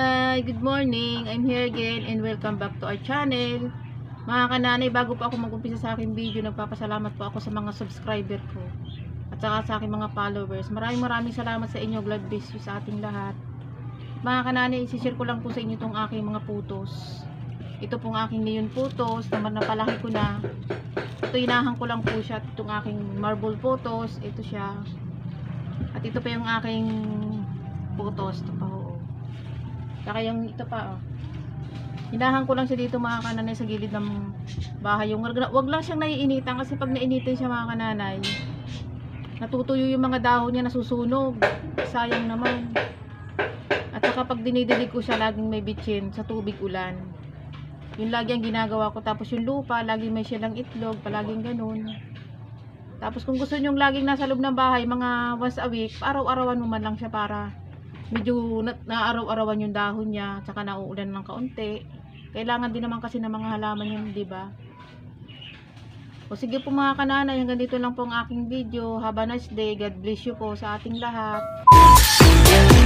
kananay, good morning. I'm here again and welcome back to our channel. Mga kananay, bago po ako mag-umpisa sa aking video, nagpapasalamat po ako sa mga subscriber ko at saka sa aking mga followers. Maraming salamat sa inyo. God bless you sa ating lahat. Mga kananay, isi-share ko lang po sa inyo itong aking mga putos. Ito pong aking neon putos, naman napalaki ko na. Ito, inahan ko lang po siya. Itong aking marble putos, ito siya. At ito pa yung aking putos, ito pa ho. Saka yung ito pa, oh. Hinahan ko lang siya dito mga kananay sa gilid ng bahay. Yung wag lang siyang naiinitan kasi pag nainitin siya mga kananay, natutuyo yung mga dahon niya, nasusunog. Sayang naman. At saka pag dinidilig ko siya, laging may bitchin sa tubig ulan. Yun lagi ang ginagawa ko. Tapos yung lupa, laging may silang itlog, palaging ganun. Tapos kung gusto nyong laging nasa loob ng bahay, mga once a week, araw-arawan mo man lang siya para medyo naaraw-arawan yung dahon niya, tsaka nauulan ng kaunti. Kailangan din naman kasi ng mga halaman yun, di ba? O sige po mga kananay, hanggang dito lang po ang aking video. Have a nice day. God bless you po sa ating lahat.